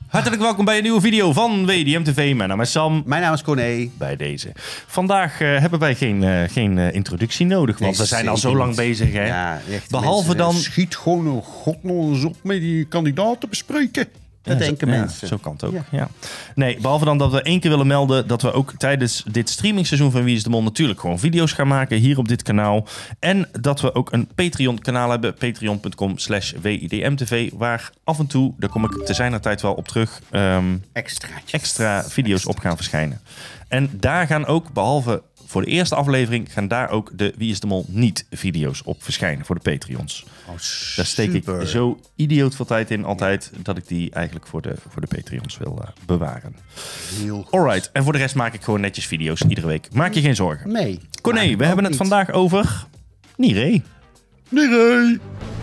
Hartelijk welkom bij een nieuwe video van WDM TV. Mijn naam is Sam. Mijn naam is Corné. Bij deze. Vandaag hebben wij geen introductie nodig, want we zijn al zo lang bezig. Hè? Ja, echt, behalve mensen, dan... Schiet gewoon een god nog eens op met die kandidaten bespreken. Dat denken mensen. Zo kan het ook. Ja. Nee, behalve dan dat we 1 keer willen melden dat we ook tijdens dit streamingseizoen van Wie is de Mol natuurlijk gewoon video's gaan maken hier op dit kanaal. En dat we ook een Patreon kanaal hebben, patreon.com/WIDMTV, waar af en toe, daar kom ik te zijner tijd wel op terug, extra video's op gaan verschijnen. En daar gaan ook, behalve voor de eerste aflevering, gaan daar ook de Wie is de Mol niet video's op verschijnen voor de Patreons. Oh, daar steek ik zo idioot veel tijd in altijd, dat ik die eigenlijk voor de Patreons wil bewaren. Heel goed. Alright, en voor de rest maak ik gewoon netjes video's iedere week. Maak je geen zorgen. Nee. Corné, we hebben het vandaag over Niré. Niré!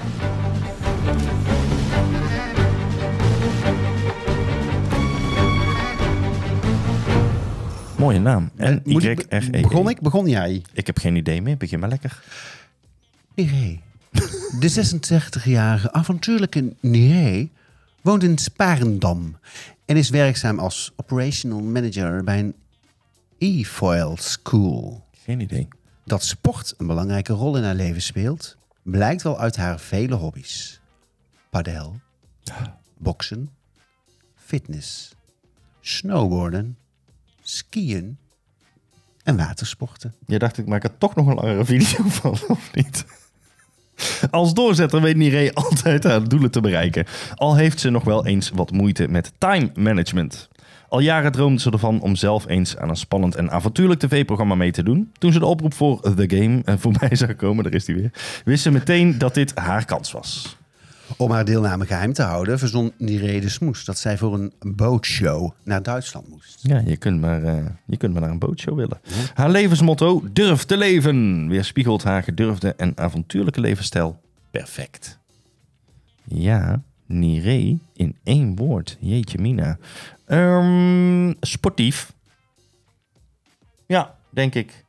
Mooie naam. En Y-R-E. Begon jij? Ik heb geen idee meer. Begin maar lekker. Niré. De 86-jarige avontuurlijke Niré woont in Sparendam en is werkzaam als operational manager bij een e-foil school. Geen idee. Dat sport een belangrijke rol in haar leven speelt, blijkt wel uit haar vele hobby's. Padel, boksen, fitness, snowboarden, skiën en watersporten. Je dacht, ik maak er toch nog een langere video van, of niet? Als doorzetter weet Niré altijd haar doelen te bereiken. Al heeft ze nog wel eens wat moeite met time management. Al jaren droomde ze ervan om zelf eens aan een spannend en avontuurlijk tv-programma mee te doen. Toen ze de oproep voor The Game voorbij zag komen, daar is die weer, wist ze meteen dat dit haar kans was. Om haar deelname geheim te houden, verzon Niré de smoes dat zij voor een bootshow naar Duitsland moest. Ja, je kunt maar naar een bootshow willen. Ja. Haar levensmotto, durf te leven, weerspiegelt haar gedurfde en avontuurlijke levensstijl perfect. Ja, Niré in 1 woord. Jeetje mina. Sportief. Ja, denk ik.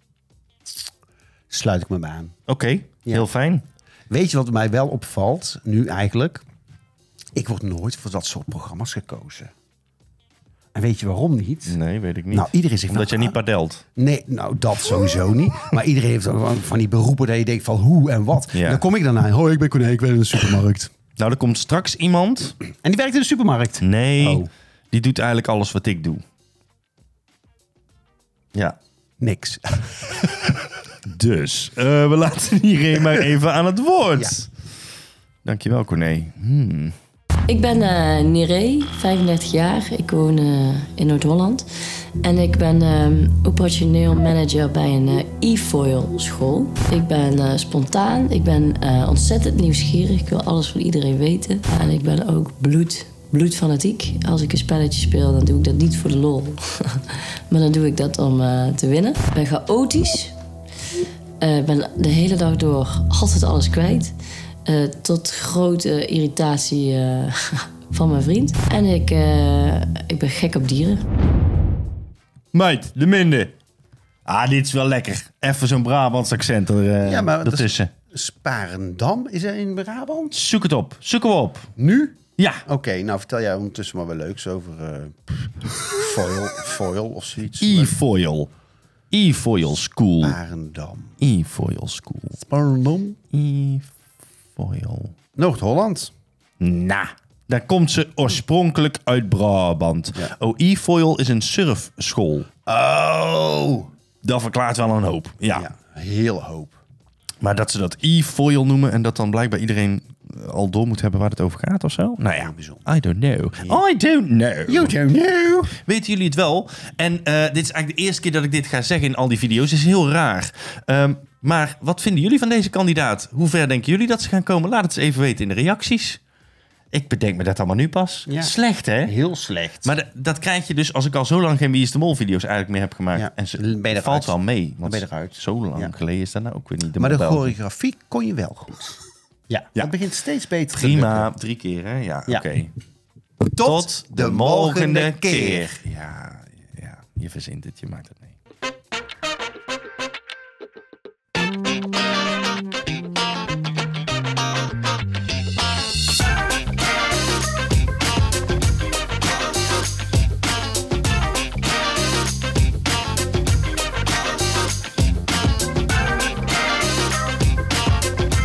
Sluit ik me bij aan. Oké, heel fijn. Weet je wat mij wel opvalt, nu eigenlijk? Ik word nooit voor dat soort programma's gekozen. En weet je waarom niet? Nee, weet ik niet. Nou, iedereen zegt omdat jij niet padelt. Nee, nou dat sowieso niet. Maar iedereen heeft ook van die beroepen dat je denkt van hoe en wat. Ja. Dan kom ik daarna. Hoi, ik ben Corné, ik werk in de supermarkt. Nou, er komt straks iemand. En die werkt in de supermarkt? Nee, die doet eigenlijk alles wat ik doe. Ja. Niks. Dus, we laten Niré maar even aan het woord. Ja. Dankjewel, Corné. Ik ben Niré, 35 jaar. Ik woon in Noord-Holland. En ik ben operationeel manager bij een e-foil school. Ik ben spontaan. Ik ben ontzettend nieuwsgierig. Ik wil alles van iedereen weten. En ik ben ook bloedfanatiek. Als ik een spelletje speel, dan doe ik dat niet voor de lol. Maar dan doe ik dat om te winnen. Ik ben chaotisch. Ik ben de hele dag door altijd alles kwijt. Tot grote irritatie van mijn vriend. En ik ben gek op dieren. Meid, de minder. Dit is wel lekker. Even zo'n Brabants accent ertussen. Sparendam, is er in Brabant? Zoek het op. Zoeken we op. Nu? Ja. Oké, nou vertel jij ondertussen maar wel leuks over foil of zoiets. E-foil. E-foil school. Sparendam. E-foil school. Sparendam. E-foil. Noord-Holland. Daar komt ze oorspronkelijk uit Brabant. Ja. E-foil is een surfschool. Dat verklaart wel een hoop. Ja, heel hoop. Maar dat ze dat e-foil noemen en dat dan blijkbaar iedereen al door moet hebben waar het over gaat of zo? Nou ja, bijzonder. I don't know. I don't know. You don't know. Weten jullie het wel? En dit is eigenlijk de eerste keer dat ik dit ga zeggen in al die video's. Het is heel raar. Maar wat vinden jullie van deze kandidaat? Hoe ver denken jullie dat ze gaan komen? Laat het eens even weten in de reacties. Ik bedenk me dat allemaal nu pas. Ja. Slecht, hè? Heel slecht. Maar dat krijg je dus als ik al zo lang geen Wie is de Mol video's eigenlijk meer heb gemaakt. Ja. En ze valt wel mee. Want ben je eruit. Zo lang geleden is dat nou ook weer niet. Maar de choreografie kon je wel goed. Ja, dat begint steeds beter te lukken. Prima, 3 keer, hè? Ja, oké. Tot de volgende keer. Ja, je verzint het, je maakt het mee.